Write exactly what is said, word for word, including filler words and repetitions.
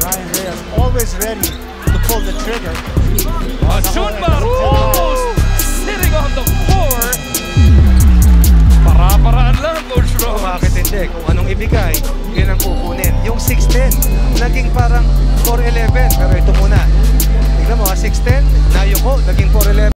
Ryan Reyes always ready to pull the trigger. Uh, Junmar almost sitting on the floor. Para-paraan lang, Coach Rose. Bakit hindi? Kung anong ibigay, yun ang kukunin. Yung six ten, naging parang four eleven. Pero ito muna. Tignan mo, six ten, nayuko, naging four eleven.